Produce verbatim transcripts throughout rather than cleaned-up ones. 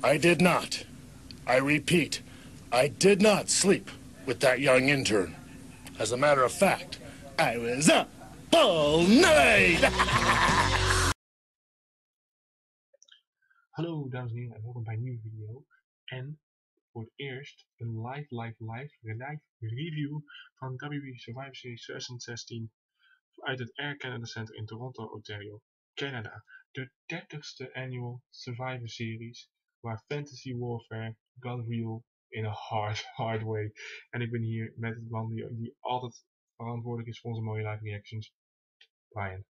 I did not. I repeat, I did not sleep with that young intern. As a matter of fact, I was up all night. Hallo dames en heren en welkom bij een nieuwe video. En voor het eerst een live, live, live, live review van W W E Survivor Series twintig zestien uit het Air Canada Center in Toronto, Ontario, Canada. De dertigste annual Survivor Series, waar Fantasy Warfare got real in a hard, hard way. En ik ben hier met het man die, die altijd verantwoordelijk is voor onze mooie live reactions, Brian.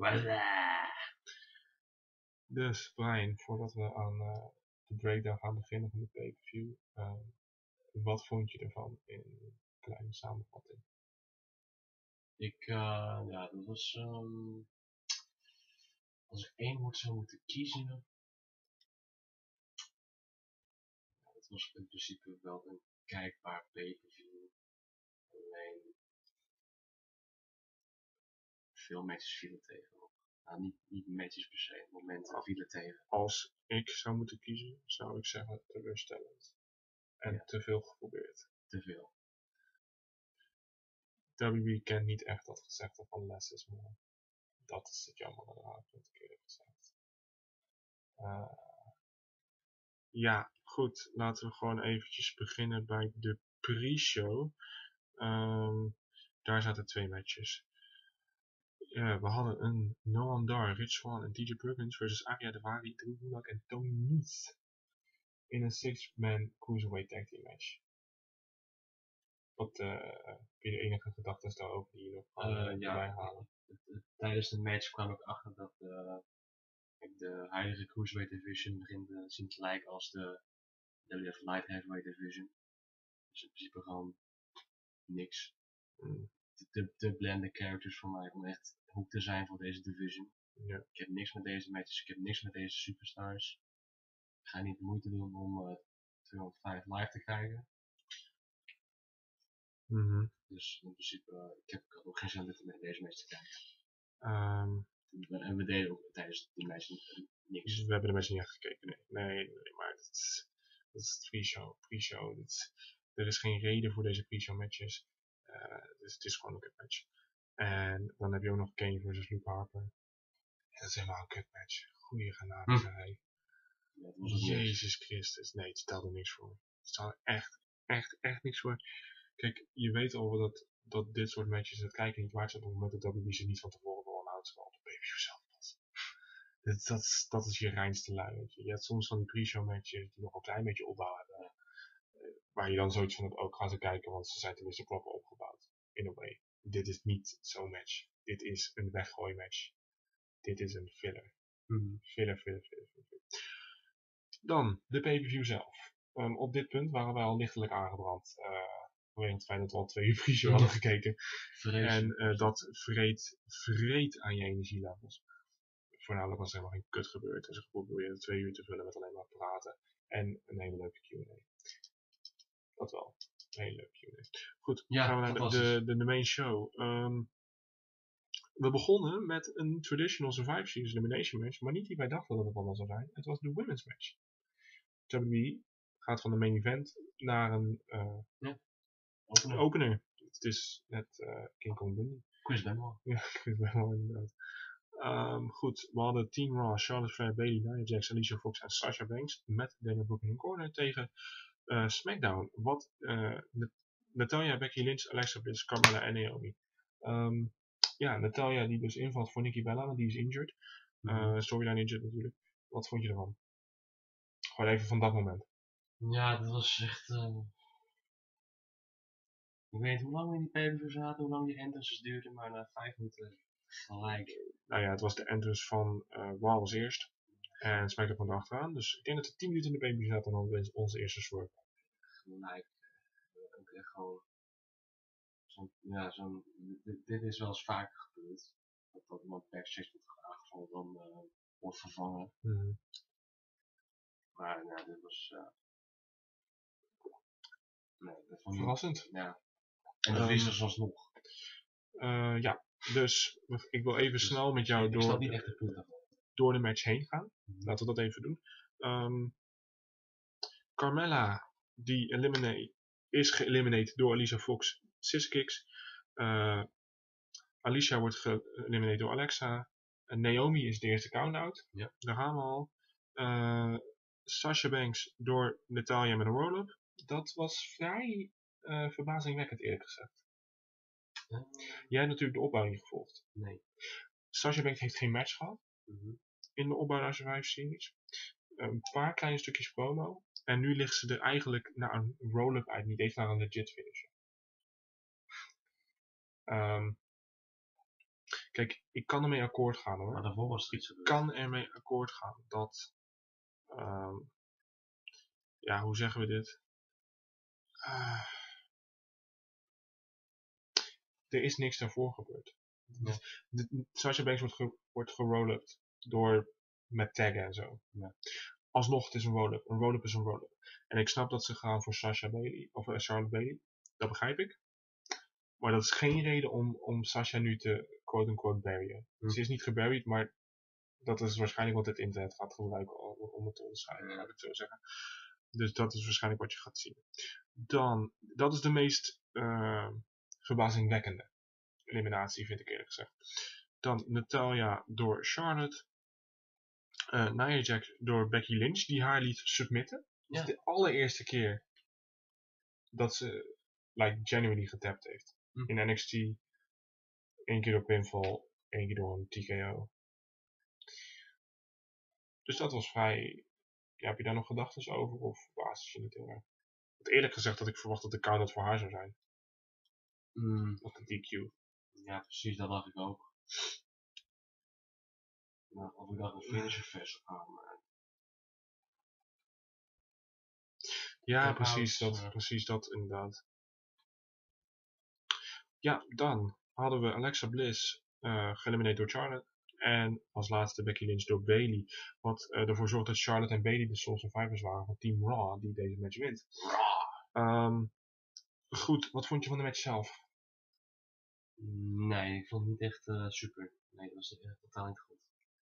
Dus Brian, voordat we aan uh, de breakdown gaan beginnen van de pay-per-view, uh, wat vond je ervan in een kleine samenvatting? Ik, uh, ja, dat was, um, als ik één woord zou moeten kiezen, ja, dat was in principe wel een kijkbaar pay-per-view. Alleen, veel matches vielen tegen. Nou, niet, niet matches per se, momenten vielen tegen. Als ik zou moeten kiezen, zou ik zeggen teleurstellend. En Ja. te veel geprobeerd. Te veel. W W E kent niet echt dat gezegde van less is more. Dat is het jammer eraan, wat ik eerder gezegd. Uh, ja, goed. Laten we gewoon eventjes beginnen bij de pre-show. Um, daar zaten twee matches. Uh, we hadden een Noam Dar, Rich Swann en T J Perkins versus Ariya Daivari, Drew Gulak en Tony Nese in een six-man cruiserweight tag team match. Wat uh, kun je de enige gedachten daarover die je nog kan uh, ja, bijhalen? Tijdens de match kwam ik achter dat uh, ik de huidige cruiserweight division begint te zien te lijken als de W W F light heavyweight division. Dus in principe gewoon niks. Mm. Te, te, te blende characters voor mij om echt hoek te zijn voor deze division. Ja. Ik heb niks met deze matches, ik heb niks met deze superstars. Ik ga niet de moeite doen om uh, tweehonderdvijf live te kijken. Mm-hmm. Dus in principe, uh, ik heb ook geen zin om met deze match te kijken. Um, en we deden ook tijdens die match niks. We hebben de match niet echt gekeken, nee. Nee, nee maar dat is, dat is pre-show. Pre-show. Er is geen reden voor deze pre-show matches. Uh, dus het is gewoon een kutmatch. En dan heb je ook nog Kane versus Luke Harper. En dat is helemaal een kutmatch. Goeie genade, hm. zei ja, Jezus Christus. Nee, het stelde niks voor. Het stelde echt, echt, echt niks voor. Kijk, je weet al dat, dat dit soort matches het kijken niet waard zijn op het moment dat W W E ze niet van tevoren al announced op de pay-per-view zelf pas. Dat, dat, is, dat is je reinste lui, weet je. Je hebt soms van die pre-show matches die nog een klein beetje opbouw hebben. Uh, waar je dan zoiets van hebt, ook gaan ze kijken, want ze zijn tenminste proper opgebouwd. In a way. Dit is niet zo'n match. Dit is een weggooi match. Dit is een filler. Mm. Filler, filler, filler, filler. Dan, de pay-per-view zelf. Um, op dit punt waren wij al lichtelijk aangebrand. Uh, Vanwege het feit dat we al twee uur pre-show hadden gekeken. Vrees. En uh, dat vreet, vreet aan je energielevels. Voornamelijk was er helemaal geen kut gebeurd. Dus ik probeerde twee uur te vullen met alleen maar praten. En een hele leuke Q en A. Dat wel. Een hele leuke Q en A. Goed, ja, gaan we naar de, de, de, de main show. Um, we begonnen met een traditional Survivor Series elimination match. Maar niet die wij dachten dat het allemaal zou zijn. Het was de women's match. W W E gaat van de main event naar een uh, ja, opener. opener. Het is net uh, King Kong Bundy. Chris Benoit. Ja, Chris Benoit inderdaad. Um, goed, we hadden Team Raw, Charlotte Flair, Bayley, Nia Jax, Alicia Fox en Sasha Banks met Dana Brooke in hun corner tegen uh, SmackDown. Wat uh, Natalya, Becky Lynch, Alexa Bliss, Carmella en Naomi. Um, ja, Natalya die dus invalt voor Nikki Bella, want die is injured. Uh, storyline injured natuurlijk. Wat vond je ervan? Gewoon even van dat moment. Ja, dat was echt... Uh... Ik weet niet hoe lang we in die pay-per-view zaten, hoe lang die entrances duurden, maar na vijf minuten gelijk. Nou ja, het was de entrance van uh, Raw als eerst. En SmackDown van achteraan. Dus ik denk dat er tien minuten in de pay-per-view zaten en dan onze eerste soort. Gelijk. Ook echt gewoon... Zo'n... Ja, zo'n... Dit, dit is wel eens vaker gebeurd. Dat, dat iemand backstage wordt aangevallen dan uh, wordt vervangen. Mm-hmm. Maar ja, dit was... Uh... Nee, dat vond verrassend. Ja. En de wissels um, alsnog. Uh, ja, dus ik wil even dus, snel met jou door, niet echt de, door de match heen gaan. Mm-hmm. Laten we dat even doen. Um, Carmella die eliminate, is geëlimineerd door Alicia Fox Siskicks. Uh, Alicia wordt geëlimineerd door Alexa. Uh, Naomi is de eerste count-out. Ja. Daar gaan we al. Uh, Sasha Banks door Natalya met een roll-up. Dat was vrij uh, verbazingwekkend eerlijk gezegd. Uh, Jij hebt natuurlijk de opbouw niet gevolgd. Nee. Sasha Banks heeft geen match gehad. Mm-hmm. In de opbouw naar Survivor Series. Een paar kleine stukjes promo. En nu ligt ze er eigenlijk naar een roll-up uit. Niet eens naar een legit finisher. Um, kijk, ik kan ermee akkoord gaan hoor. Maar daarvoor was het iets Ik gebeurd. kan ermee akkoord gaan dat... Um, ja, hoe zeggen we dit? Uh, er is niks daarvoor gebeurd. Ja. Sasha Banks wordt, ge, wordt geroll-upt door met taggen en zo. Ja. Alsnog, het is een roll-up. Een roll-up is een roll-up. En ik snap dat ze gaan voor Sasha Bailey, of uh, Charlotte Bailey. Dat begrijp ik. Maar dat is geen reden om, om Sasha nu te quote-unquote barryen. Hm. Ze is niet geburied, maar dat is waarschijnlijk wat het internet gaat gebruiken om, om het te onderscheiden, laat ik het zo zeggen. Dus dat is waarschijnlijk wat je gaat zien. Dan, dat is de meest uh, verbazingwekkende eliminatie, vind ik eerlijk gezegd. Dan Natalya door Charlotte. Uh, Nia Jax door Becky Lynch, die haar liet submitten. Ja. Dat is de allereerste keer dat ze like, genuinely getapt heeft. Hm. In N X T. Eén keer door pinfall, één keer door een T K O. Dus dat was vrij... Ja, heb je daar nog gedachten over? Of basis je niet heel erg? Want eerlijk gezegd had ik verwacht dat de count voor haar zou zijn. Mm. Of de D Q. Ja, precies, dat dacht ik ook. Nou, of ik dacht een finisher fest zou gaan, maar... Ja, ja precies dat, uh... precies dat inderdaad. Ja, dan hadden we Alexa Bliss uh, geëlimineerd door Charlotte. En als laatste Becky Lynch door Bailey. Wat uh, ervoor zorgt dat Charlotte en Bailey de Sole Survivors waren van Team Raw die deze match wint. Um, goed, wat vond je van de match zelf? Nee, ik vond het niet echt uh, super. Nee, dat was echt totaal niet goed.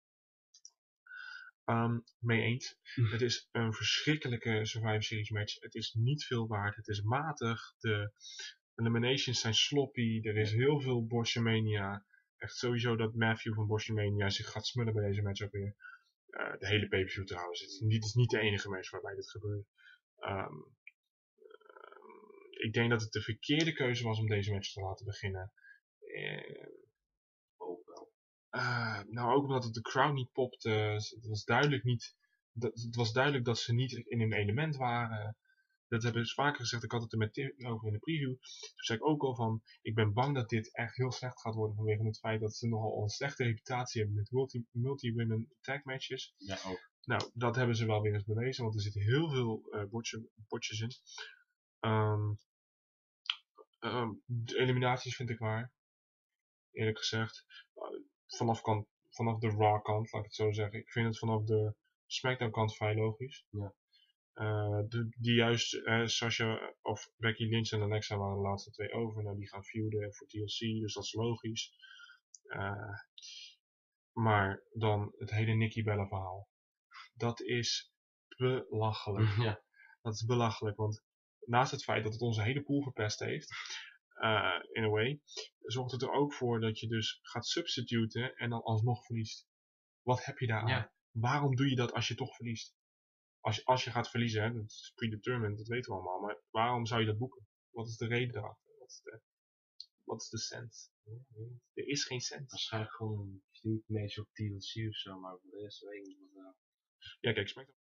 Um, mee eens. Hm. Het is een verschrikkelijke Survivor Series match. Het is niet veel waard. Het is matig. De eliminations zijn sloppy. Er is heel veel Botchamania. Echt sowieso dat Matthew van Botchamania zich gaat smullen bij deze match ook weer. Uh, de hele pay-per-view trouwens. Het is, niet, het is niet de enige match waarbij dit gebeurt. Um, uh, ik denk dat het de verkeerde keuze was om deze match te laten beginnen. Uh, ook wel. Uh, nou, ook omdat het de crowd niet popte. Het was duidelijk niet. Dat, het was duidelijk dat ze niet in hun element waren. Dat hebben ze vaker gezegd. Ik had het er met Tim over in de preview. Toen zei ik ook al van. Ik ben bang dat dit echt heel slecht gaat worden. Vanwege het feit dat ze nogal een slechte reputatie hebben met multi, multi-women tag matches. Ja, ook. Nou, dat hebben ze wel weer eens bewezen. Want er zitten heel veel uh, botje, botjes in. Um, um, de eliminaties vind ik waar. Eerlijk gezegd. Uh, vanaf, kant, vanaf de Raw kant, laat ik het zo zeggen. Ik vind het vanaf de Smackdown kant vrij logisch. Ja. Uh, de, die juist uh, Sasha of Becky Lynch en Alexa waren de laatste twee over. Nou, die gaan feuden voor T L C, dus dat is logisch. Uh, maar dan het hele Nikki Bella verhaal. Dat is belachelijk. Ja. Dat is belachelijk, want naast het feit dat het onze hele pool verpest heeft, uh, in a way, zorgt het er ook voor dat je dus gaat substituten en dan alsnog verliest. Wat heb je daar aan? Ja. Waarom doe je dat als je toch verliest? Als je, als je gaat verliezen, hè, dat is predetermined, dat weten we allemaal, maar waarom zou je dat boeken? Wat is de reden daarachter? Wat is de, wat is de cent? Er is geen cent. Waarschijnlijk gewoon een feud match op T L C of zo, maar voor de rest weet ik niet wat. Uh... Ja, kijk, SmackDown.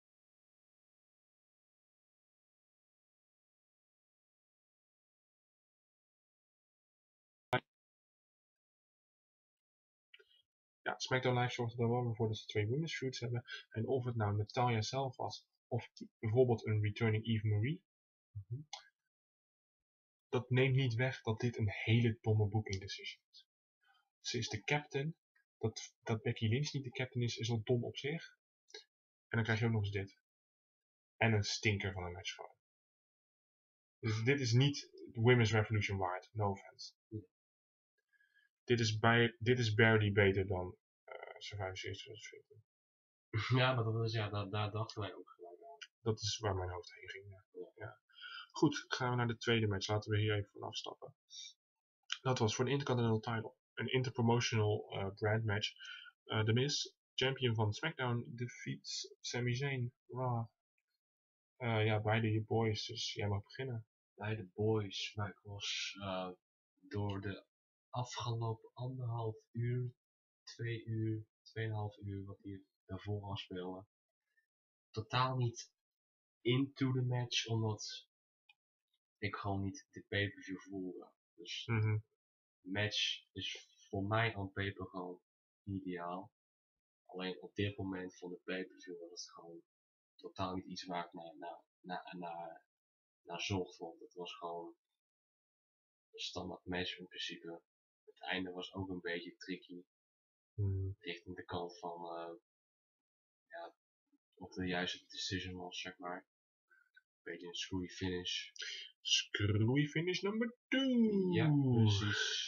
Ja, SmackDown Live zorgt er wel voor dat ze twee women's feuds hebben. En of het nou Natalya zelf was, of bijvoorbeeld een returning Eve Marie. Mm-hmm. Dat neemt niet weg dat dit een hele domme booking decision is. Ze is de captain. Dat, dat Becky Lynch niet de captain is, is al dom op zich. En dan krijg je ook nog eens dit. En een stinker van een match voor. Dus dit is niet Women's Revolution waard. No offense. Mm. Dit is, bij, dit is barely beter dan uh, Survivor Series twintig veertien. Ja, maar dat is, ja, daar, daar dachten wij ook gelijk aan. dat is waar mijn hoofd heen ging. Ja. Ja. Goed, gaan we naar de tweede match. Laten we hier even van afstappen. Dat was voor de Intercontinental title. Een interpromotional uh, brand match. Uh, The Miz, champion van SmackDown, defeats Sami Zayn. Raw. Uh, ja, beide je boys, dus jij mag beginnen. Beide boys, maar ik was uh, door de afgelopen anderhalf uur, twee uur, tweeënhalf uur, wat hier daarvoor afspeelde, totaal niet into the match, omdat ik gewoon niet de pay-per-view voelde. Dus Mm-hmm. de match is voor mij aan paper gewoon ideaal. Alleen op dit moment van de pay-per-view was het gewoon totaal niet iets waar ik naar, naar, naar, naar, naar zocht. Want het was gewoon een standaard match in principe. Het einde was ook een beetje tricky. Mm. Richting de kant van uh, ja, of de juiste decision was, zeg maar. Een beetje een screwy finish. Screwy finish number two. Ja, precies.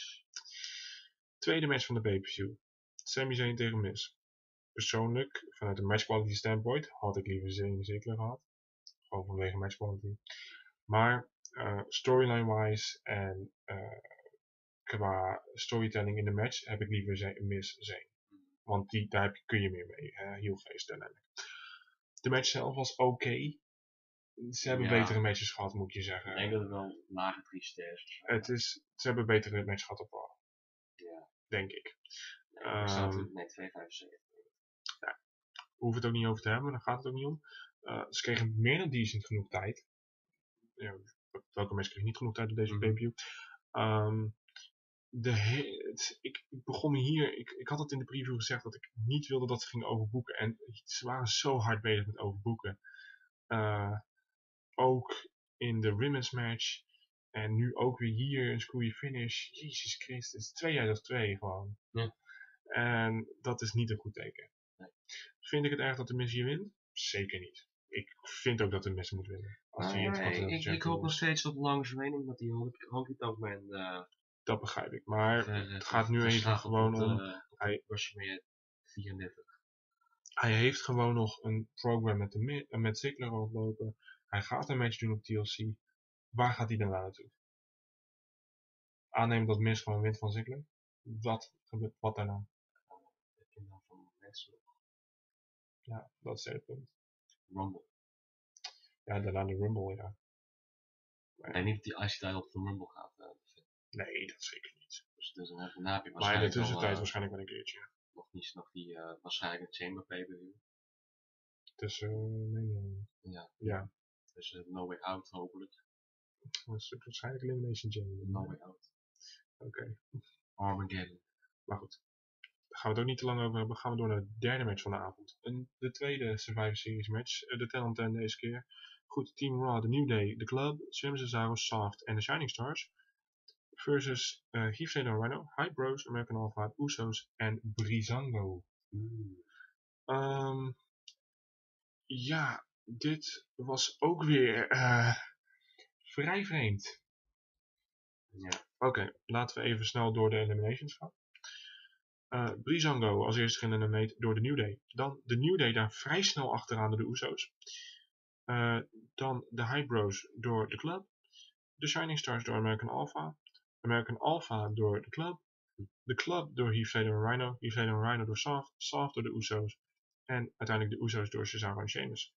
Tweede match van de pay-per-view. Sami Zayn tegen Miz. Persoonlijk, vanuit een match quality standpoint, had ik liever Zayn zeker gehad. Gewoon vanwege match quality. Maar uh, storyline-wise en uh, qua storytelling in de match heb ik liever Zayn, Miz Zayn. Want die, daar heb je, kun je meer mee. Uh, heel face dynamic. De match zelf was oké. Okay. Ze hebben ja. betere matches gehad, moet je zeggen. Ik denk dat het wel lage drie sterren. Het is, ze hebben betere matches gehad op Raw. Ja. Denk ik. Nee, ik um, nee, twee komma vijfenzeventig. Ja. We hoeven het ook niet over te hebben, daar gaat het ook niet om. Uh, ze kregen meer dan decent genoeg tijd. Ja, welke mensen kregen niet genoeg tijd op deze mm-hmm. pay-per-view. Um, de he- het, ik, ik begon hier, ik, ik had het in de preview gezegd dat ik niet wilde dat ze gingen overboeken. En ze waren zo hard bezig met overboeken. Uh, ook in de women's match. En nu ook weer hier een screwy finish. Jezus Christus, twee uit of twee gewoon. Ja. En dat is niet een goed teken. Nee. Vind ik het erg dat de Miz hier wint? Zeker niet. Ik vind ook dat de Miz moet winnen. Als ah, die nee, ik, ik hoop nog steeds op lange verlening dat die Honky Tonk Man... Uh, dat begrijp ik. Maar ver, het gaat nu even gewoon op om... De, hij, WrestleMania vierendertig. Hij heeft gewoon nog een program met, de, met Ziggler rondlopen. Hij gaat een match doen op T L C. Waar gaat hij daarna naartoe? Aannemen dat Miz gewoon wint van Ziggler? Wat gebeurt wat daarna? Heb je nou van mensen? Ja, dat is het punt. Rumble. Ja, daarna de Rumble, ja. Maar ik denk niet dat die I C title op de Rumble gaat. Uh, nee, dat zeker niet. Dus, dus dan heb je waarschijnlijk maar in de tussentijd uh, waarschijnlijk wel een keertje. Nog niet, nog die, uh, waarschijnlijk een Chamber pay-per-view. Tussen, uh, nee, uh, ja. ja. Dus uh, No Way Out hopelijk. Dat is waarschijnlijk Elimination Chamber. No Way Out. Oké. Okay. Armageddon. Maar goed. Daar gaan we het ook niet te lang over hebben. Gaan we door naar de derde match van de avond. En de tweede Survivor Series match. De ten on ten deze keer. Goed, Team Raw, The New Day, The Club, Sami Cesaro, Soft en The Shining Stars. Versus uh, Heath Slater Rhino, Hype Bros, American Alpha, Usos en Breezango. Mm. Um, ja, dit was ook weer uh, vrij vreemd. Ja. Oké, okay, laten we even snel door de eliminations gaan. Uh, Breezango als eerste geëlimineerd door de New Day. Dan de New Day daar vrij snel achteraan door de Usos. Uh, dan de Hype Bros door de Club. De Shining Stars door American Alpha. American Alpha door de Club. De Club door Heath Slater en Rhino. Heath Slater en Rhino door Soft. Soft door de Usos. En uiteindelijk de Usos door Cesaro en Sheamus.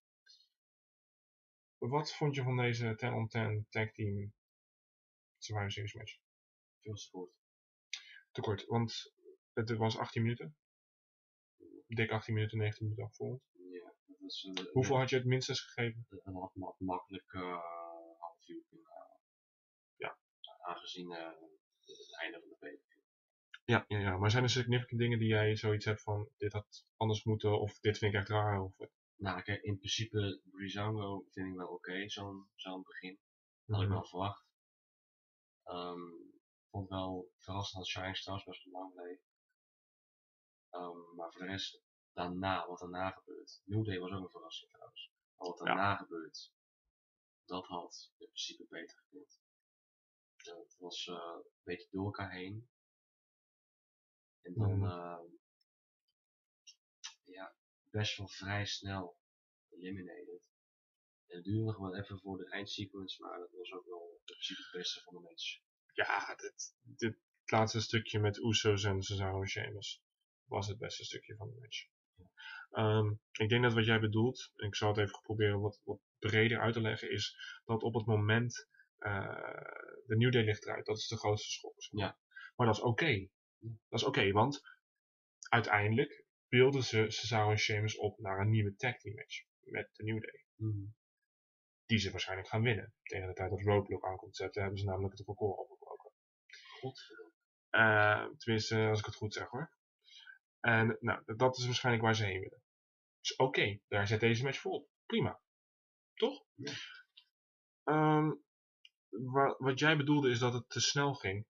Wat vond je van deze ten on ten tag team Survivor Series match? Veel te kort. Te kort, want het was achttien minuten. Dik achttien minuten, negentien minuten afgerond. Ja, dat is... Uh, Hoeveel had je het minstens gegeven? Een wat ma makkelijk uh, half uur. Uh, ja. Aangezien uh, het einde van de pay-per-view. Ja, ja, ja, maar zijn er significant dingen die jij zoiets hebt van dit had anders moeten of dit vind ik echt raar? Of... Nou, kijk, in principe Breezango vind ik wel oké, okay, zo'n zo'n begin. Dat mm-hmm. had ik wel verwacht. Um, ik vond het wel verrassend dat Shining Stars best wel lang bleef. Um, maar voor de rest, daarna, wat daarna gebeurt. New Day was ook een verrassing trouwens. Maar wat daarna ja. gebeurt, dat had in principe beter gekund. Het was uh, een beetje door elkaar heen. En dan, mm-hmm. uh, ja, best wel vrij snel eliminated. En het duurde nog wel even voor de eindsequence, maar dat was ook wel in principe het beste van de match. Ja, dit, dit laatste stukje met Usos en Cesaro en Sheamus was het beste stukje van de match. Um, ik denk dat wat jij bedoelt, en ik zal het even proberen wat, wat breder uit te leggen, is dat op het moment uh, de New Day ligt eruit. Dat is de grootste schok. Zeg maar. Ja. Maar dat is oké. Okay. Dat is oké, okay, want uiteindelijk beelden ze Cesaro en Sheamus op naar een nieuwe tag team match met de New Day. Mm-hmm. Die ze waarschijnlijk gaan winnen. Tegen de tijd dat Roadblock aankomt zetten, hebben ze namelijk het record opgebroken. Godverdomme. Uh, tenminste, als ik het goed zeg hoor. En nou, dat is waarschijnlijk waar ze heen willen. Dus oké, okay, daar zet deze match voor op. Prima. Toch? Ja. Um, wa wat jij bedoelde is dat het te snel ging.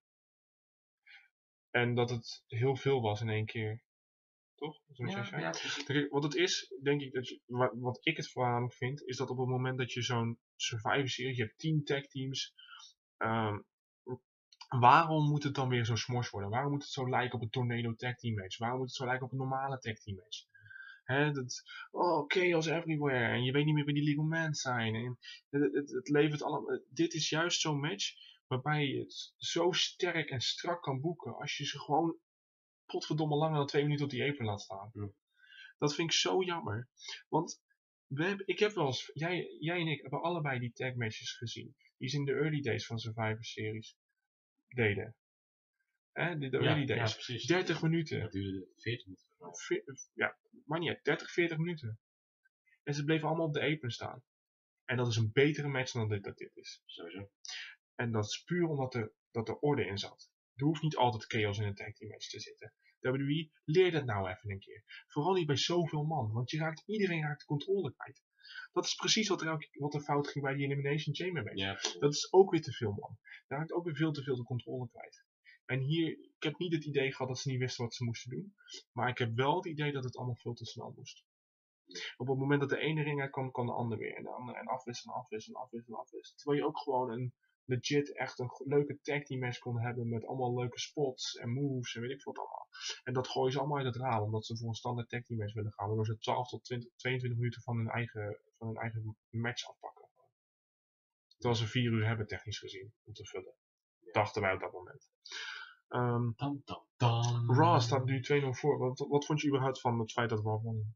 En dat het heel veel was in één keer. Toch? Ja, ja, Kijk, wat het is, denk ik, dat je, wat, wat ik het voornamelijk vind, is dat op het moment dat je zo'n Survivor Series, je hebt tien tag teams, um, waarom moet het dan weer zo smors worden? Waarom moet het zo lijken op een Tornado tag team match? Waarom moet het zo lijken op een normale tag team match? Hè, dat, oh, chaos everywhere. En je weet niet meer wie die legal men zijn. En het, het, het levert allemaal. Dit is juist zo'n match waarbij je het zo sterk en strak kan boeken als je ze gewoon potverdomme langer dan twee minuten op die apron laat staan. Ja. Dat vind ik zo jammer. Want we hebben, ik heb wel eens, jij, jij en ik hebben allebei die tag matches gezien. Die ze in de early days van Survivor Series deden. Hè, de, de ja, early days. Ja, precies. dertig minuten. Dat duurde veertig minuten. Ja, maar niet uit. dertig, veertig minuten. En ze bleven allemaal op de apron staan. En dat is een betere match dan dit, dat dit is. Sowieso. En dat is puur omdat er, dat er orde in zat. Er hoeft niet altijd chaos in een tag team match te zitten. W W E, leer dat nou even een keer. Vooral niet bij zoveel man. Want je raakt, iedereen raakt de controle kwijt. Dat is precies wat er, wat er fout ging bij die Elimination Chamber match. Ja, dat is ook weer te veel man. Daar raakt ook weer veel te veel de controle kwijt. En hier, ik heb niet het idee gehad dat ze niet wisten wat ze moesten doen. Maar ik heb wel het idee dat het allemaal veel te snel moest. Op het moment dat de ene ring uitkwam, kwam de ander weer. En de andere en afwisselen, afwisselen, afwisselen, afwisselen. Terwijl je ook gewoon een legit echt een leuke tag team match kon hebben met allemaal leuke spots en moves en weet ik wat allemaal. En dat gooien ze allemaal uit het raam, omdat ze voor een standaard tag team match willen gaan. Waardoor ze twaalf tot twintig, tweeëntwintig minuten van hun eigen, van hun eigen match afpakken. Terwijl ze vier uur hebben technisch gezien om te vullen. Dachten wij op dat moment. Um, dam, dam, dam. Raw staat nu twee nul voor. Wat, wat vond je überhaupt van het feit dat Raw won?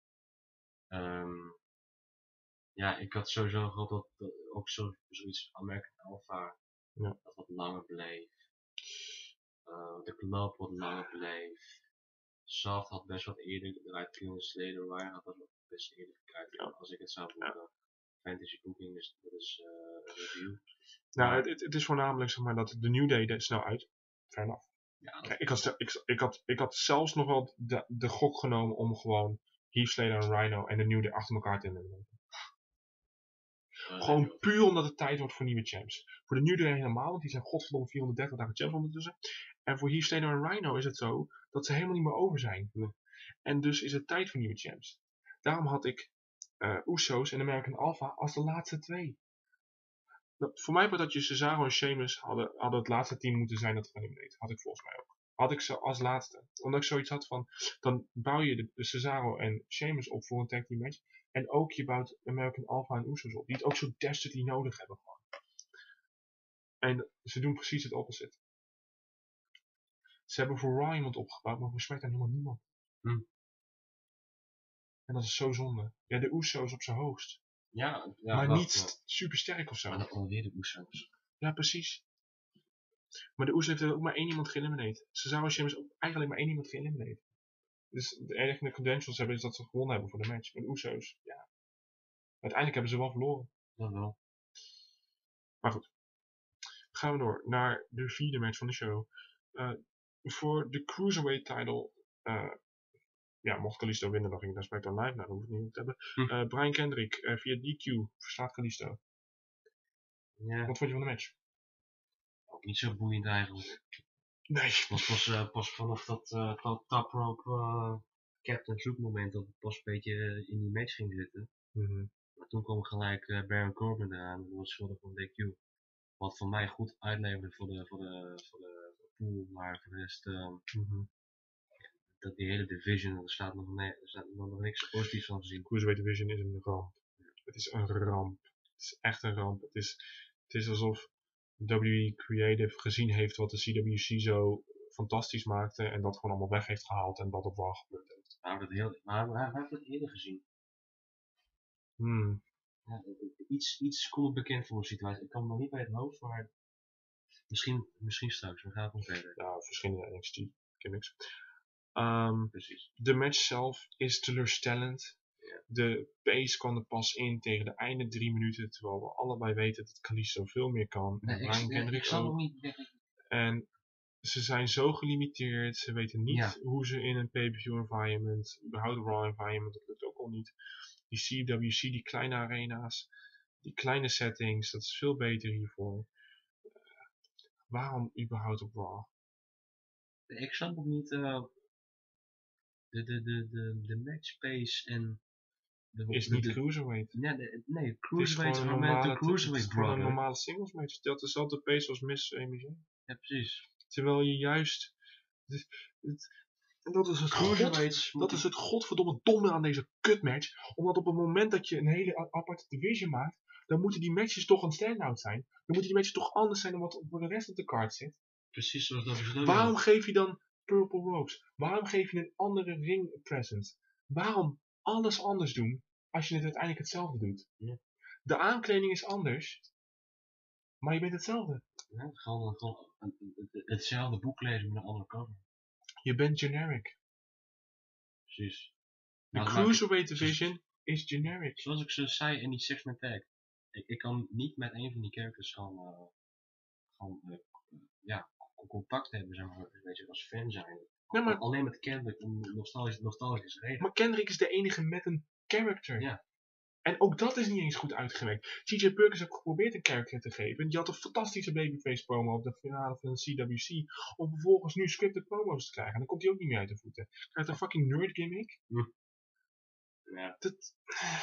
Um, ja, ik had sowieso gehad dat, dat ook zo, zoiets American Alpha ja. dat wat langer bleef. Uh, de knop wat langer bleef. Soft had best wat eerder eruit kunnen sleden. Ryan had dat best eerder gekrijgt. Ja. Als ik het zou doen. Ja. Fantasy booking, dus dat is uh, een review. Nou, maar, het, het is voornamelijk zeg maar dat de New Day er snel uit. Fair enough. Ja, Kijk, ik, had, ik, ik, had, ik had zelfs nog wel de, de gok genomen om gewoon Heath Slater en Rhino en de New Day achter elkaar te nemen. Uh, gewoon puur omdat het tijd wordt voor nieuwe champs. Voor de New Day helemaal, want die zijn godverdomme vierhonderddertig dagen champs ondertussen. En voor Heath Slater en Rhino is het zo dat ze helemaal niet meer over zijn. Nee. En dus is het tijd voor nieuwe champs. Daarom had ik uh, Usos en American Alpha als de laatste twee. Dat, voor mij wordt dat je Cesaro en Sheamus hadden, hadden het laatste team moeten zijn dat geëlimineerd. Had ik volgens mij ook. Had ik ze als laatste. Omdat ik zoiets had van, dan bouw je de, de Cesaro en Sheamus op voor een tag team match. En ook je bouwt American Alpha en Usos op. Die het ook zo desperately nodig hebben gewoon. En ze doen precies het opposite. Ze hebben voor Raw iemand opgebouwd, maar voor SmackDown helemaal niemand. Hm. En dat is zo zonde. Ja, de Usos op zijn hoogst. Ja, ja, maar dat, niet ja. super sterk of zo. Maar dan alweer de Usos. Ja, precies. Maar de Usos heeft er ook maar één iemand geëlimineerd. Cesaro en Sheamus ook eigenlijk maar één iemand geëlimineerd. Dus de enige credentials hebben is dat ze gewonnen hebben voor de match. Maar de Usos, ja. Uiteindelijk hebben ze wel verloren. Dat wel. Maar goed. Gaan we door naar de vierde match van de show. Uh, voor de Cruiserweight title. Uh, ja, mocht Kalisto winnen, dan ging ik naar SmackDown Live. Nou, dat hoef ik niet te hebben. Hm. Uh, Brian Kendrick uh, via D Q verslaat Kalisto. Ja. Wat vond je van de match? Ook niet zo boeiend eigenlijk. Nee. Het was pas, uh, pas vanaf dat uh, top rope uh, Captain Zoek moment dat het pas een beetje uh, in die match ging zitten. Mm-hmm. Maar toen kwam gelijk uh, Baron Corbin eraan. Dat was schuldig van D Q. Wat voor mij goed uitleverde voor de, voor de, voor de, voor de pool. Maar voor de rest, uh, mm-hmm. dat die hele division, er staat nog, nee, er staat nog niks positiefs van gezien. Cruiserweight division is een ramp. Het is een ramp. Het is echt een ramp. Het is, het is alsof W W E Creative gezien heeft wat de C W C zo fantastisch maakte en dat gewoon allemaal weg heeft gehaald en dat op Raw gebeurd heeft. We hebben het heel, maar we hebben het eerder gezien. Hmm. Ja, iets, iets komt me bekend voor een situatie. Ik kan me nog niet bij het hoofd, maar misschien, misschien straks. We gaan gewoon verder. Ja, verschillende N X T gimmicks. Um, Precies. de match zelf is teleurstellend. Ja. De pace kwam er pas in tegen de einde drie minuten, terwijl we allebei weten dat Kalisto veel meer kan. Nee, en ik, Brian ik, Kendrick ik zal ook. nog niet... Ik, En ze zijn zo gelimiteerd, ze weten niet Ja. hoe ze in een pay-per-view environment, überhaupt een Raw environment, dat lukt ook al niet. Die C W C, die kleine arena's, die kleine settings, dat is veel beter hiervoor. Uh, waarom überhaupt op Raw? ik snap ook niet uh, de, de, de, de, de match pace en... De, Is de, niet de, cruiserweight. Nee, de, nee, Het is cruiserweight gewoon een met normale, de cruiserweight het is gewoon een brother. normale singles match. Dat is dezelfde pace als Miss Amy J. Ja, precies. Terwijl je juist... Het, het, en dat is het god, dat is het godverdomme domme aan deze kutmatch. Omdat op het moment dat je een hele aparte division maakt, dan moeten die matches toch een stand-out zijn. Dan moeten die matches toch anders zijn dan wat voor de rest op de kaart zit. Precies zoals dat is. Waarom geef je dan Purple Ropes? Waarom geef je een andere ring presence? Waarom alles anders doen als je het uiteindelijk hetzelfde doet? Ja. De aankleding is anders, maar je bent hetzelfde. Ja, gewoon, gewoon hetzelfde boek lezen met een andere cover. Je bent generic. Precies. De nou, Cruiserweight Division is generic. Zoals ik zo zei in die six-man tag. Ik, ik kan niet met een van die characters gewoon, uh, gewoon uh, ja, contact hebben, zeg maar, weet je, als fan zijn. Nee, maar, alleen met Kendrick om nostalgische, nostalgische reden. Maar Kendrick is de enige met een character. Ja. En ook dat is niet eens goed uitgewerkt. T J Perkins heeft geprobeerd een character te geven. Die had een fantastische babyface promo op de finale van de C W C. Om vervolgens nu scripted promo's te krijgen. En dan komt hij ook niet meer uit de voeten. Hij krijgt een fucking nerd gimmick. Hm. Ja. Dat...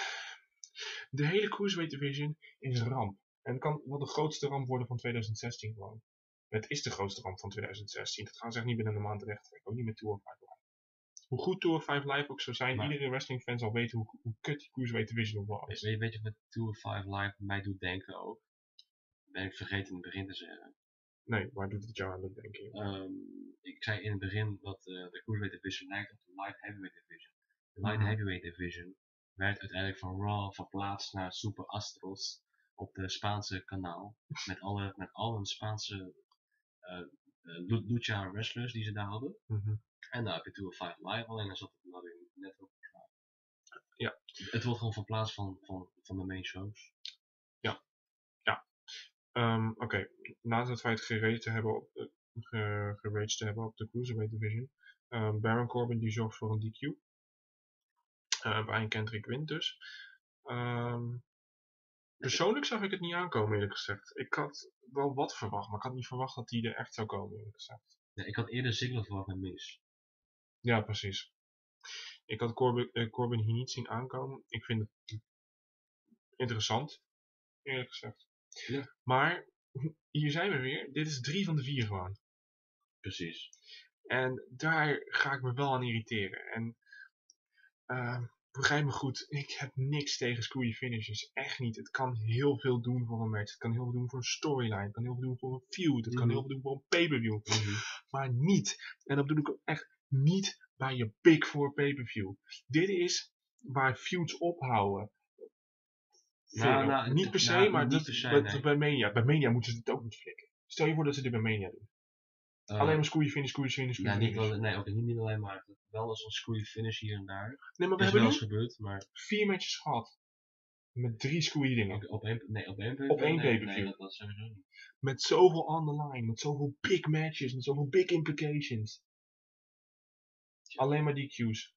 De hele Cruiserweight Division is een ramp. En het kan wel de grootste ramp worden van twintig zestien gewoon. Het is de grootste ramp van twintig zestien. Dat gaan ze echt niet binnen een maand terecht. Ook niet met Tour of Five Live. Hoe goed Tour of Five Live ook zou zijn, maar iedere wrestling fan zal weten hoe, hoe kut die Cruiserweight Division op Raw is. Weet, weet je wat Tour of Five Live mij doet denken ook? Ben ik vergeten in het begin te zeggen. Nee, waar doet het jou aan het denken? Um, ik zei in het begin dat uh, de Cruiserweight Division lijkt op de Light Heavyweight Division. De Light mm-hmm. Heavyweight Division werd uiteindelijk van Raw verplaatst naar Super Astros op de Spaanse kanaal. met alle, met alle Spaanse uh, uh, lucha wrestlers die ze daar hadden. Mm-hmm. En daar heb je Tour of Five Live al en dan zat het nou weer net op. Ja. Het wordt gewoon verplaatst van, van, van de main shows. Ja. Ja. Um, Oké, okay. Nadat wij het gerate hebben op de, ge, geraged te hebben op de Cruiserweight Division. Um, Baron Corbin die zorgt voor een D Q. Uh, Brian Kendrick wint dus. Um, persoonlijk zag ik het niet aankomen eerlijk gezegd. Ik had wel wat verwacht, maar ik had niet verwacht dat die er echt zou komen eerlijk gezegd. Ja, ik had eerder Ziggler verwacht met Miz. Ja, precies. Ik had Corbin, uh, Corbin hier niet zien aankomen. Ik vind het interessant, eerlijk gezegd. Ja. Maar hier zijn we weer. Dit is drie van de vier gewoon. Precies. En daar ga ik me wel aan irriteren. En uh, begrijp me goed, ik heb niks tegen screwy finishes. Echt niet. Het kan heel veel doen voor een match. Het kan heel veel doen voor een storyline. Het kan heel veel doen voor een feud. Het mm-hmm. kan heel veel doen voor een pay-per-view. Mm-hmm. Maar niet. En dat bedoel ik ook echt niet bij je Big Four pay-per-view. Dit is waar feuds ophouden. Nou, nou, niet per se, nou, maar dat, per se, bij, nee. bij Mania. Bij Mania moeten ze het ook niet flikken. Stel je voor dat ze dit bij Mania doen. Uh, alleen maar screwy finish, screwy finish, screwy ja, finish. Niet, wel, nee, ook niet, niet alleen maar. Wel eens een screwy finish hier en daar. Nee, maar we is hebben wel nu eens gebeurd, maar... vier matches gehad. Met drie screwy dingen. Op, op één, nee, op één pay-per-view? Op één nee, pay-per-view. Nee, dat, dat sowieso niet. Met zoveel on the line, met zoveel big matches, met zoveel big implications. Ja. Alleen maar D Q's.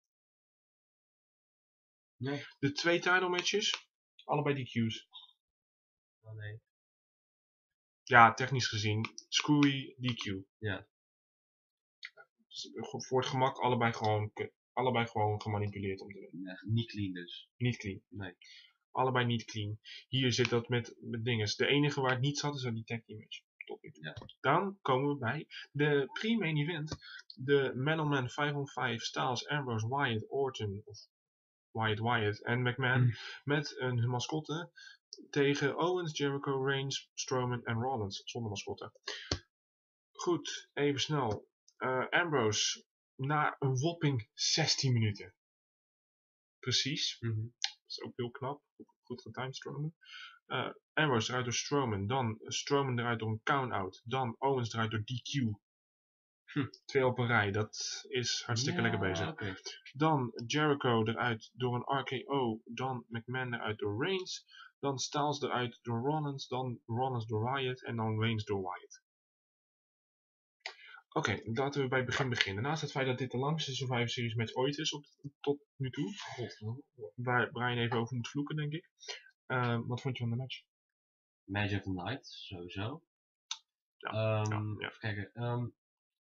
Nee. De twee title matches, allebei D Q's. Oh nee. Ja, technisch gezien, screwy D Q. Ja. Dus voor het gemak allebei gewoon, allebei gewoon gemanipuleerd om te winnen. Nee, niet clean dus. Niet clean. Nee. Allebei niet clean. Hier zit dat met, met dingen. De enige waar het niet zat is die tag team match. Tot nu toe. Ja. Dan komen we bij de pre-main event. De Man on Man vijf on vijf Styles, Ambrose, Wyatt, Orton. Of Wyatt Wyatt en McMahon Mm. met een mascotte tegen Owens, Jericho, Reigns, Strowman en Rollins zonder mascotte. Goed, even snel. Uh, Ambrose na een whopping zestien minuten. Precies. Mm-hmm. Dat is ook heel knap. Goed getimed Strowman. Uh, Ambrose eruit door Strowman. Dan Strowman eruit door een count-out. Dan Owens eruit door D Q. Hm, twee op een rij. Dat is hartstikke ja, lekker bezig. Okay. Dan Jericho eruit door een R K O. Dan McMahon eruit door Reigns. Dan Styles eruit door Rollins. Dan Rollins door Wyatt. En dan Reigns door Wyatt. Oké, okay, laten we bij het begin beginnen. Naast het feit dat dit de langste Survivor Series match ooit is op, tot nu toe. God, waar Brian even over moet vloeken, denk ik. Uh, wat vond je van de match? Match of the night, sowieso. Ja, um, ja, ja. Even kijken. Um,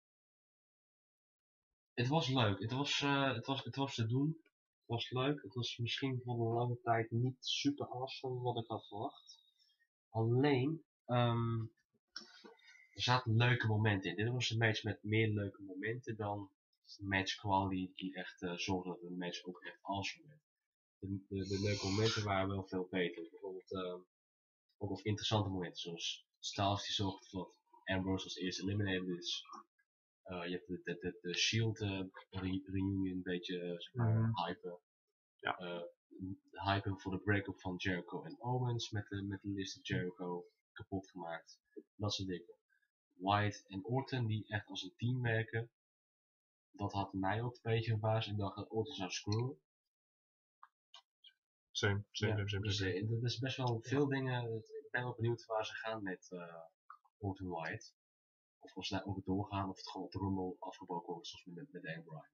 het was leuk. Het was, uh, het, was, het was te doen. Het was leuk. Het was misschien voor een lange tijd niet super awesome wat ik had verwacht. Alleen, um, er zaten leuke momenten in. Dit was een match met meer leuke momenten dan match quality die echt uh, zorgde dat de match ook echt awesome werd. De, de, de leuke momenten waren wel veel beter. Bijvoorbeeld uh, ook of interessante momenten zoals Styles die zorgt dat Ambrose als eerste eliminated is. Uh, je hebt de, de, de, de Shield uh, re reunion een beetje uh, zeg maar, mm. hypen. Ja. Uh, hypen voor de break-up van Jericho en Owens met de, met de list of Jericho kapot gemaakt. Dat soort dingen. Wyatt en Orton die echt als een team werken. Dat had mij ook een beetje verbaasd. Ik dacht dat Orton zou screwen. Same, same, ja, same, same. Dus same. uh, dat is best wel veel dingen. Ik ben wel benieuwd waar ze gaan met uh, Orton Wyatt. Of als ze daar ook doorgaan of het gewoon op de rommel afgebroken wordt zoals met, met Daniel Bryan.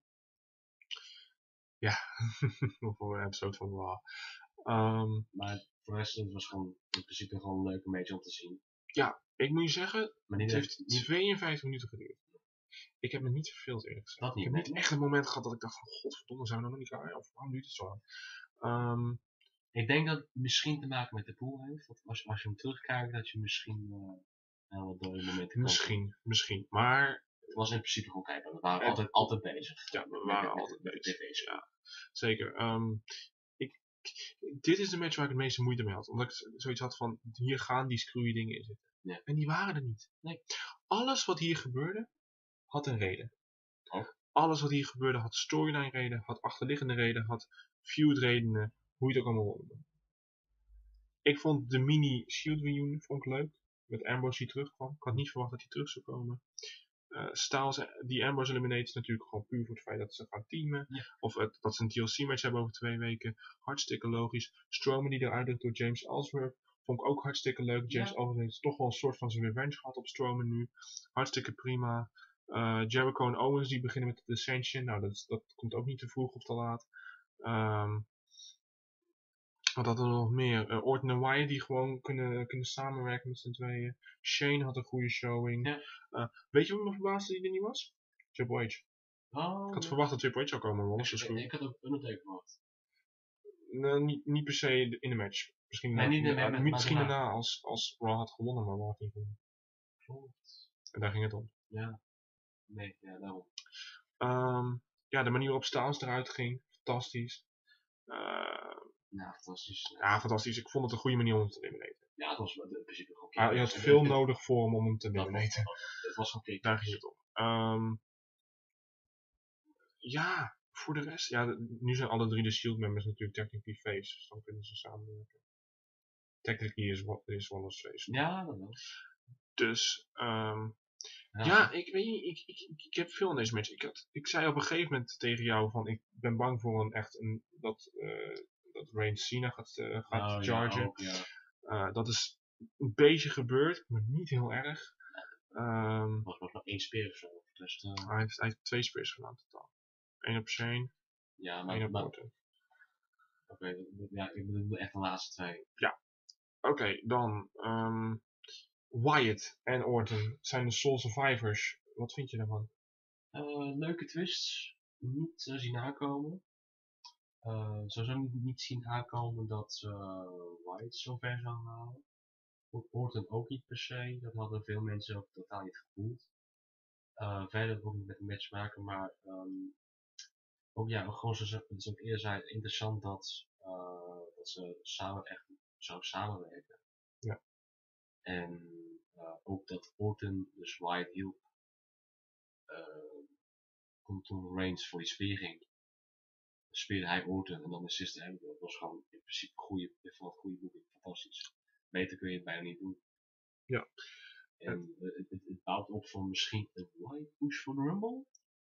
Ja, voor een episode van Raw. Um, maar voor de rest het was gewoon in principe gewoon een leuke match om te zien. Ja, ik moet je zeggen, maar niet het heeft niet... tweeënvijftig minuten geduurd. Ik heb me niet verveeld eerlijk gezegd. Dat niet, ik heb nee. niet echt een moment gehad dat ik dacht van godverdomme, zijn we nog niet klaar? Of waarom duurt het zo lang? Um, ik denk dat het misschien te maken met de pool heeft. Dat als, als je hem terugkijkt, dat je misschien uh, heel wat dode momenten Misschien, kan. misschien. Maar het was in principe gewoon kijken. We waren het, altijd, altijd bezig. Ja, we met, waren met, altijd met, bezig. Met de ja, zeker. Um, ik, dit is de match waar ik het meeste moeite mee had. Omdat ik zoiets had van, hier gaan die screwy dingen in zitten. Ja. En die waren er niet. Nee. Alles wat hier gebeurde, had een reden. Oh. Alles wat hier gebeurde had storyline reden, had achterliggende reden, had feud redenen, hoe je het ook allemaal wilde doen. Ik vond de mini Shield reunion vond ik leuk. Met Ambrose die terugkwam. Ik had niet verwacht dat hij terug zou komen. Uh, Styles, die Ambrose eliminated is natuurlijk gewoon puur voor het feit dat ze gaan teamen. Ja. Of uh, dat ze een T L C match hebben over twee weken. Hartstikke logisch. Strowman die eruit ligt door James Ellsworth. Vond ik ook hartstikke leuk. James ja. Ellsworth heeft toch wel een soort van zijn revenge gehad op Strowman nu. Hartstikke prima. Uh, Jericho en Owens die beginnen met de Ascension. Nou, dat, dat komt ook niet te vroeg of te laat. Um, wat had er nog meer? Uh, Orton en Wyatt die gewoon kunnen, kunnen samenwerken met z'n tweeën. Shane had een goede showing. Ja. Uh, weet je wat me verbaasde die er niet was? Triple H. Oh, ik had ja. verwacht dat Triple H zou komen. Rollins ik, ik, ik had ook Undertaker verwacht. Nee, niet, niet per se in de match. Misschien, nee, na, niet, na, met, misschien daarna als, als Raw had gewonnen, maar Raw had niet gewonnen. Klopt. En daar ging het om. Ja. Nee, ja, daarom. Um, ja, de manier waarop Styles eruit ging. Fantastisch. Uh, Ja, fantastisch. Ja, fantastisch. Ik vond het een goede manier om hem te eliminaten. Ja, het was in principe gewoon ah, je had veel nodig voor hem om hem te eliminaten. Het was gewoon kick. Daar ging het om. Um, ja, voor de rest. Ja, nu zijn alle drie de Shield members natuurlijk technically face. Dus dan kunnen ze samenwerken. Technically is, is Wallace face. Ja, dat wel. Dus, um, ja. ja, ik weet niet. Ik, ik, ik, ik heb veel in deze match. Ik, had, ik zei op een gegeven moment tegen jou van ik ben bang voor een echt een dat... Uh, dat Reigns Cena gaat, uh, gaat oh, chargen. Ja, ook, ja. uh, dat is een beetje gebeurd, maar niet heel erg. Um, er was nog nog één speer of zo. Dus, uh... hij, heeft, hij heeft twee speers gedaan totaal. Eén op Shane, ja, maar, één op maar... Orton. Oké, okay, ja, ik bedoel echt de laatste twee. Ja, oké, okay, dan um, Wyatt en Orton zijn de sole survivors. Wat vind je daarvan? Uh, leuke twists, niet uh, zien aankomen. Uh, sowieso niet, niet zien aankomen dat uh, Wyatt zo ver zou halen. Orton ook niet per se, dat hadden veel mensen ook totaal niet gevoeld. Uh, verder ook niet met de match maken, maar um, ook ja, ook gewoon zoals het is ook eerder zei, interessant dat, uh, dat ze samen echt zo samenwerken. Ja. En uh, ook dat Orton dus Wyatt hielp. Uh, komt toen Reigns voor die speer ging. Speerde hij Orton en dan de Sister Abigail. Dat was gewoon in principe een goede, goede boeking. Fantastisch. Beter kun je het bijna niet doen. Ja. En uh, het, het, het bouwt op voor misschien een Wyatt push voor de Rumble.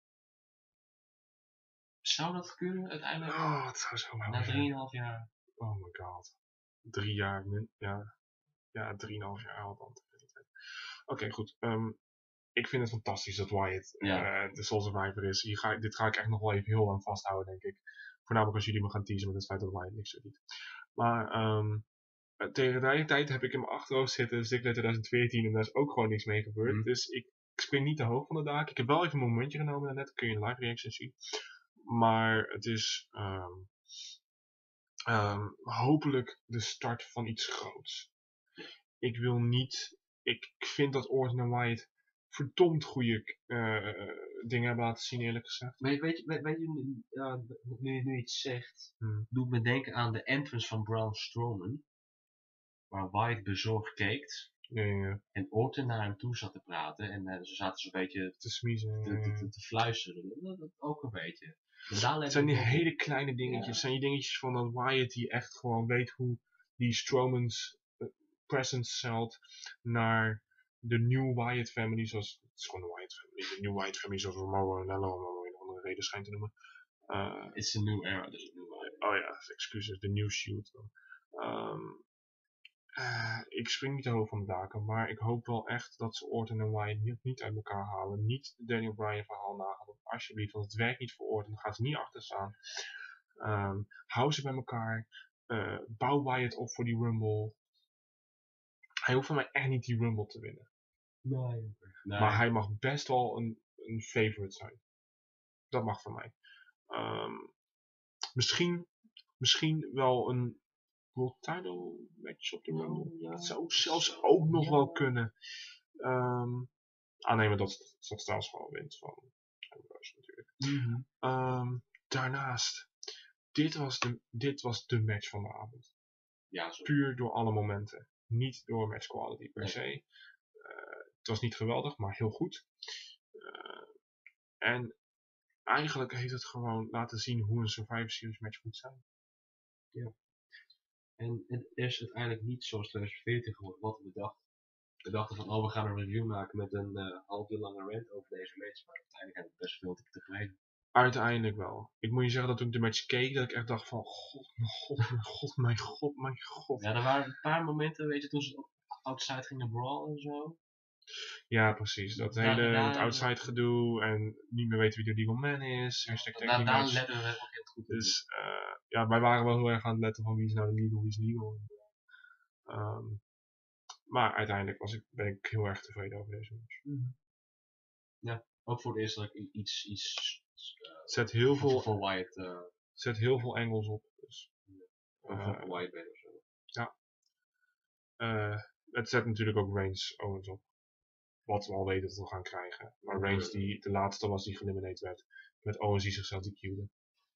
Zou dat kunnen uiteindelijk? Oh, het zou zo maar na drieënhalf jaar. Oh my god. Drie jaar, min, ja. Ja, drieënhalf jaar al dan. Oké, okay, goed. Um, ik vind het fantastisch dat Wyatt ja. uh, de Soul Survivor is. Hier ga, dit ga ik echt nog wel even heel lang vasthouden, denk ik. Voornamelijk als jullie me gaan teasen met het feit dat Wyatt niks doet. Maar um, tegen die tijd heb ik in mijn achterhoofd zitten Ziggler twintig veertien en daar is ook gewoon niks mee gebeurd. Mm. Dus ik, ik spring niet te hoog van de daken. Ik heb wel even een momentje genomen daarnet, kun je een live reaction zien. Maar het is um, um, hopelijk de start van iets groots. Ik wil niet... Ik vind dat Orton en Wyatt verdomd goede uh, dingen hebben laten zien, eerlijk gezegd. Weet, weet, weet, weet je, uh, nu je nu iets zegt, hmm. doet me denken aan de entrance van Braun Strowman. Waar Wyatt bezorgd keek. Ja, ja, ja. En Orton naar hem toe zat te praten. En uh, ze zaten zo'n beetje te smiezen. Te, te, te, te fluisteren. Dat, dat ook een beetje. Het zijn die hele kleine dingetjes. Het ja. zijn die dingetjes van dat Wyatt die echt gewoon weet hoe die Strowman's uh, presence zelt naar de New Wyatt family. Zoals, het is gewoon de Wyatt family. De New Wyatt family zoals we Mauro en Nello in andere reden schijnt te noemen. Uh, It's a new era. Dus new Wyatt. Oh ja, excuses. De New Shield. Um, Uh, ik spring niet te hoog van de daken, maar ik hoop wel echt dat ze Orton en Wyatt niet, niet uit elkaar halen. Niet de Daniel Bryan verhaal nagaan, alsjeblieft, want het werkt niet voor Orton. Daar gaat ze niet achter staan. Um, hou ze bij elkaar. Uh, bouw Wyatt op voor die Rumble. Hij hoeft van mij echt niet die Rumble te winnen. Nee. nee. Maar hij mag best wel een, een favorite zijn. Dat mag van mij. Um, misschien, misschien wel een World Title match op de Rumble. Ja, dat zou zelfs ook nog ja. wel kunnen. Um, ah nee, maar dat, dat Styles gewoon wint van Ambrose natuurlijk. Mm-hmm. Um, daarnaast, dit was, de, dit was de match van de avond. Ja, zo. Puur door alle momenten. Niet door match quality per nee. se. Uh, het was niet geweldig, maar heel goed. Uh, en eigenlijk heeft het gewoon laten zien hoe een Survivor Series match moet zijn. Ja. En het is uiteindelijk niet zoals twintig veertien geworden, wat we dachten. We dachten van, oh, we gaan een review maken met een uh, half uur lange rant over deze match. Maar uiteindelijk hebben we best veel te tevreden. Uiteindelijk wel. Ik moet je zeggen dat toen ik de match keek, dat ik echt dacht van, god, mijn god, mijn god, mijn god, mijn god. Ja, er waren een paar momenten, weet je, toen ze outside gingen brawlen en zo. Ja, precies. Dat ja, hele daar, het outside gedoe en niet meer weten wie de legal man is. Ja, daar daar letten we ook heel goed op. Dus uh, ja, wij waren wel heel erg aan het letten van wie is nou de legal, wie is legal. Um, maar uiteindelijk was ik, ben ik heel erg tevreden over deze match. Mm-hmm. Ja, ook voor het eerst dat ik iets... iets uh, zet heel voor, veel, voor Wyatt, uh, zet heel veel angles op. Dus, uh, voor Wyatt ben of zo. Ja. Uh, het zet natuurlijk ook Reigns Owens op. Wat we al weten dat we gaan krijgen. Maar Reigns die de laatste was die geëlimineerd werd. Met Owens die zichzelf die cuede.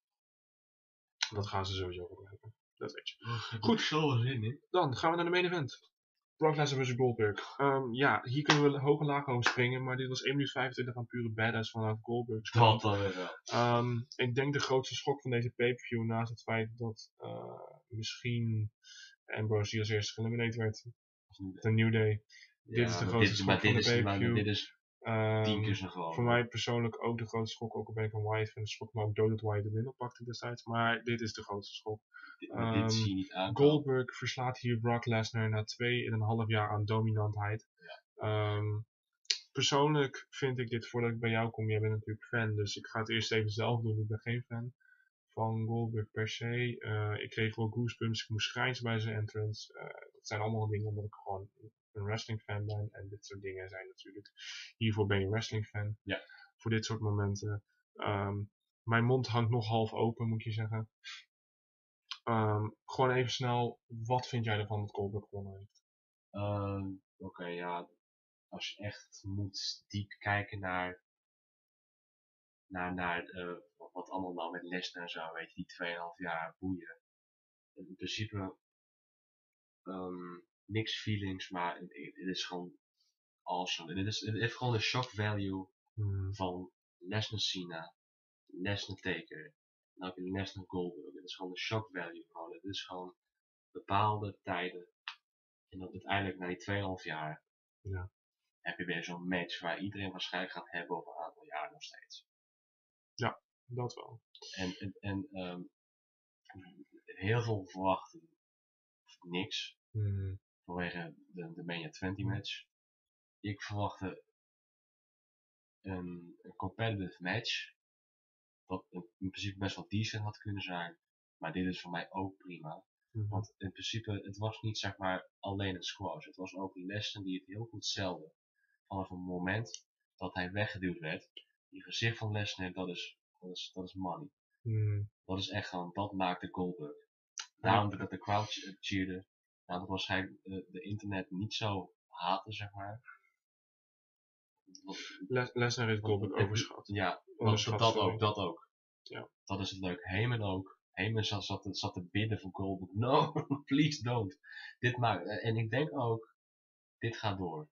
Dat gaan ze sowieso gebruiken. Dat weet je. Oh, goed, zo zin in. Dan gaan we naar de main event. Brock Lesnar versus Goldberg. Um, ja, hier kunnen we hoog en laag over springen. Maar dit was één minuut vijfentwintig aan pure badass vanuit Goldberg. Dat dan weer wel. Um, ik denk de grootste schok van deze pay-per-view. Naast het feit dat uh, misschien Ambrose die als eerste geëlimineerd werd. De New Day. Ja, dit is de grootste schok van de pay-per-view. Dit is um, tien keer zo groot. Voor mij persoonlijk ook de grootste schok. Ook al ben ik van Wyatt vind. Schok me ook dood dat Wyatt de win oppakte destijds. Maar dit is de grootste schok. Um, dit zie je niet aan. Goldberg verslaat hier Brock Lesnar na twee en een half jaar aan dominantheid. Ja. Um, persoonlijk vind ik dit, voordat ik bij jou kom, jij bent natuurlijk fan. Dus ik ga het eerst even zelf doen. Ik ben geen fan van Goldberg per se. Uh, ik kreeg wel goosebumps. Ik moest grijnzen bij zijn entrance. Uh, dat zijn allemaal dingen omdat ik gewoon een wrestling fan ben. En dit soort dingen zijn natuurlijk. Hiervoor ben je een wrestling fan. Ja. Voor dit soort momenten. Um, mijn mond hangt nog half open, moet je zeggen. Um, gewoon even snel, wat vind jij ervan dat Goldberg gewonnen heeft? Uh, Oké, okay, ja. Als je echt moet diep kijken naar, naar, naar uh, wat allemaal nou met Lesnar en zo, weet je, die twee komma vijf jaar boeien. En in principe, um, niks feelings, maar het, het is gewoon awesome. Het, is, het heeft gewoon de shock value Hmm. van Lesnar Cena, Lesnar Taker, en ook Lesnar Goldberg. Het is gewoon de shock value gewoon. Het is gewoon bepaalde tijden. En dan uiteindelijk na die twee komma vijf jaar Ja. heb je weer zo'n match waar iedereen waarschijnlijk gaat hebben over een aantal jaar nog steeds. Dat wel. En, en, en um, heel veel verwachten niks Hmm. vanwege de, de Mania twintig match. Ik verwachtte een, een competitive match wat in, in principe best wel decent had kunnen zijn, maar dit is voor mij ook prima. Hmm. Want in principe, het was niet zeg maar alleen een squash. Het was ook Lesnar die het heel goed stelde. Vanaf het moment dat hij weggeduwd werd, die gezicht van Lesnar, dat is, dat is, dat is money. Hmm. Dat is echt gewoon, dat maakte Goldberg. Daarom ja. dat de crowd cheerde. Daarom was hij de, de internet niet zo haten, zeg maar. Les, Lesnar heeft Goldberg overschat. Ja, dat, dat, dat ook, dat ook. Ja. Dat is het leuk. Heyman ook. Heyman zat, zat, zat te bidden voor Goldberg. No, please don't. Dit maakt, en ik denk ook, dit gaat door.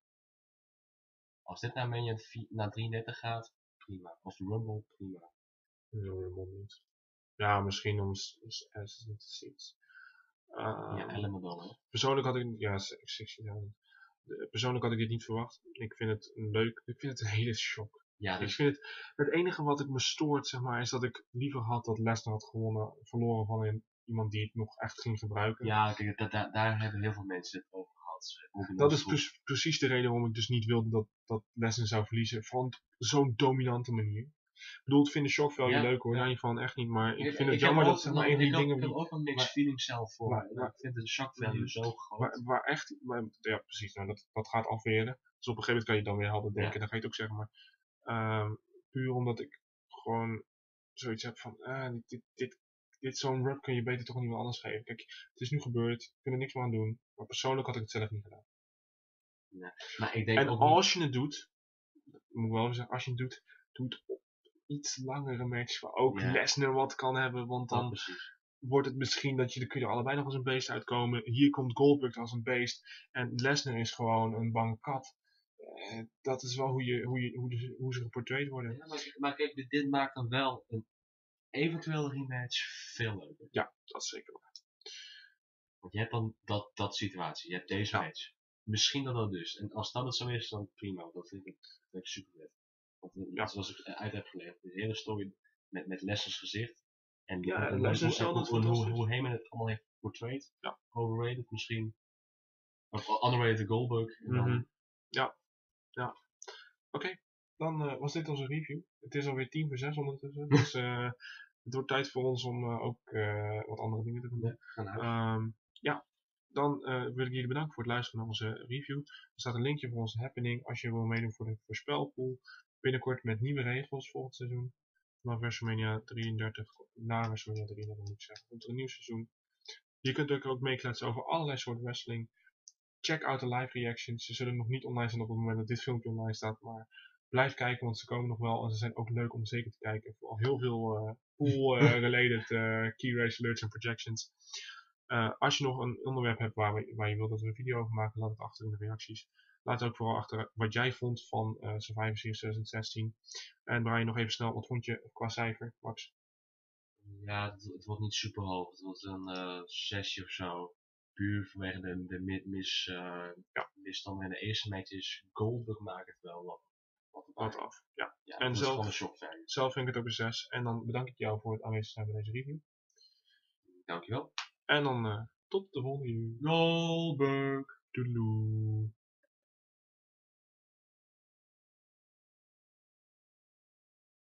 Als dit naar Mania naar drieëndertig gaat, prima. Of de Rumble, prima. De Rumble niet. Ja, misschien om as it seats. Um, ja, Element dan, hè? Persoonlijk had ik, ja, zestigduizend. Persoonlijk had ik dit niet verwacht. Ik vind het leuk. Ik vind het een hele shock. Ja, dus... Ik vind het, het enige wat ik me stoort, zeg maar, is dat ik liever had dat Lesnar had gewonnen, verloren van een, iemand die het nog echt ging gebruiken. Ja, kijk, dat, dat, daar hebben heel veel mensen het over gehad. Dat is pre precies de reden waarom ik dus niet wilde dat, dat Lesnar zou verliezen. Van zo'n dominante manier. Ik bedoel, ik vind de shock value ja, leuk hoor, ja. Niet van echt niet, maar ik, ik vind het ik jammer dat zeg maar een van die dingen... Ik heb ook een mixed feeling zelf voor, maar, maar ik vind de shock value zo groot. Waar, waar echt, maar, ja precies, nou, dat, dat gaat afweren. Dus op een gegeven moment kan je dan weer helder denken, ja. Dan ga je het ook zeggen, maar uh, puur omdat ik gewoon zoiets heb van, ah, dit, dit, dit, dit zo'n rub kun je beter toch niet meer anders geven. Kijk, het is nu gebeurd, we kunnen niks meer aan doen, maar persoonlijk had ik het zelf niet gedaan. Ja, maar ik denk en ook als niet... je het doet, moet ik wel even zeggen, als je het doet, doe het op iets langere match waar ook ja. Lesnar wat kan hebben, want dan oh, wordt het misschien dat je, dan kun je allebei nog als een beest uitkomen. Hier komt Goldberg als een beest en Lesnar is gewoon een bange kat. Uh, dat is wel hoe, je, hoe, je, hoe, de, hoe ze geportrayed worden. Ja, maar, maar kijk, dit, dit maakt dan wel een eventuele rematch veel leuker. Ja, dat is zeker waar. Want je hebt dan dat, dat situatie, je hebt deze ja. match. Misschien dat dat dus. En als dat het zo is, dan prima. Dat vind ik, dat vind ik super vet. Want ja. zoals ik uit heb gelegd, de hele story met, met Lesnar's gezicht. En ja, hoe, Lesnar hoe, hoe, hoe, hoe, hoe Heyman het allemaal heeft portrayed. Ja. Overrated misschien. Of underrated Goldberg. En dan... mm-hmm. Ja. Ja. Oké. Okay. Dan uh, was dit onze review. Het is alweer tien voor zes ondertussen. Dus uh, het wordt tijd voor ons om uh, ook uh, wat andere dingen te doen. Ja. Um, ja. Dan uh, wil ik jullie bedanken voor het luisteren naar onze review. Er staat een linkje voor onze happening als je wil meedoen voor de voorspelpool. Binnenkort met nieuwe regels volgend seizoen. Vanaf WrestleMania drieëndertig, na WrestleMania drieëndertig moet ik zeggen, komt er een nieuw seizoen. Je kunt ook, ook meekletsen over allerlei soorten wrestling. Check out de live reactions. Ze zullen nog niet online zijn op het moment dat dit filmpje online staat, maar blijf kijken, want ze komen nog wel. En ze zijn ook leuk om zeker te kijken. Vooral heel veel uh, pool-related uh, key race alerts en projections. Uh, als je nog een onderwerp hebt waar, we, waar je wilt dat we een video over maken, laat het achter in de reacties. Laat ook vooral achter wat jij vond van uh, Survivor Series twintig zestien. En Brian, nog even snel, wat vond je qua cijfer, Max? Ja, het, het wordt niet super hoog. Het wordt een uh, zesje of zo. Puur vanwege de, de mis, uh, ja. misstanden in de eerste matches. Goldberg maakt het wel wat, wat, wat af. Ja. Ja, en dat zelf, is gewoon een shock value. Zelf vind ik het ook een zes. En dan bedank ik jou voor het aanwezig zijn bij deze review. Dankjewel. En dan uh, tot de volgende. Goldberg. Toedeloe.